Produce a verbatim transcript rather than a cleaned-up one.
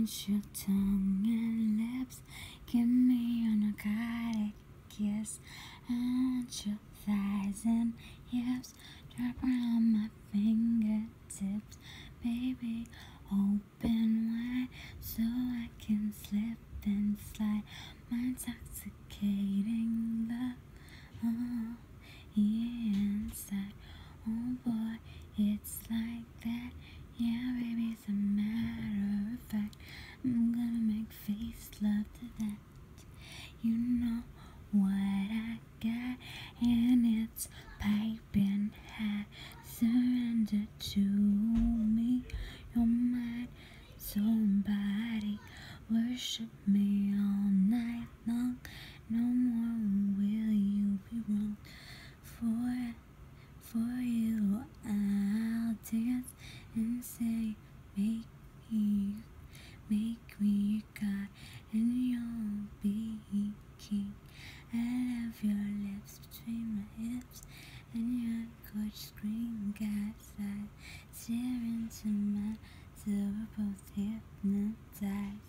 want your tongue and lips, give me a narcotic kiss. I want your thighs and hips, drop around my fingertips. Baby, open wide so I can slip and slide my intoxicating love on the inside. Oh boy, it's like that. Yeah, baby, it's a matter of fact. I'm gonna make face love to that. You know what I got, and it's piping hot. Surrender to me, your mind, soul, and body. Worship me all night long. No more will you be wrong. For, for you, I'll dance and say, make me, make me God, and you'll be king. I love your lips between my hips, and your gorgeous green God's eyes stare into mine till we're both hypnotized.